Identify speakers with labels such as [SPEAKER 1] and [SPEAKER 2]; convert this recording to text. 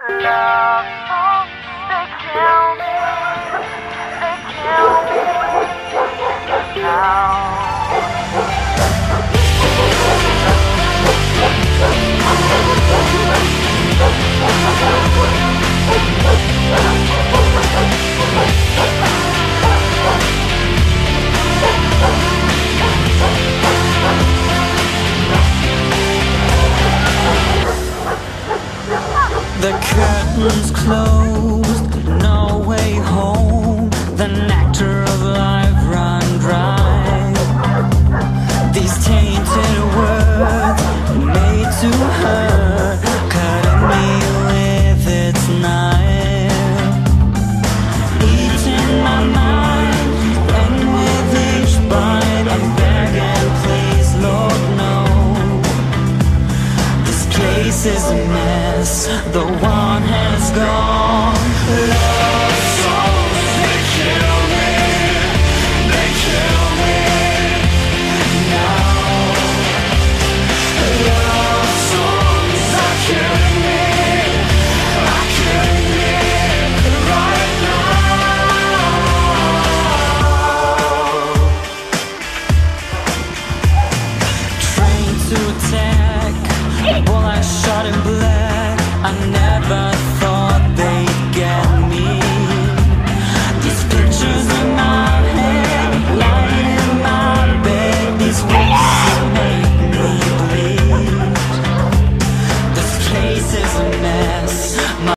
[SPEAKER 1] Love songs, they kill me now.
[SPEAKER 2] The curtains closed, no way home. The nectar of life run dry. These tainted words made to hurt, cutting me with its knife, eating my mind, and with each bite I'm begging, please, Lord, no. This place is a mess, the one has gone. Love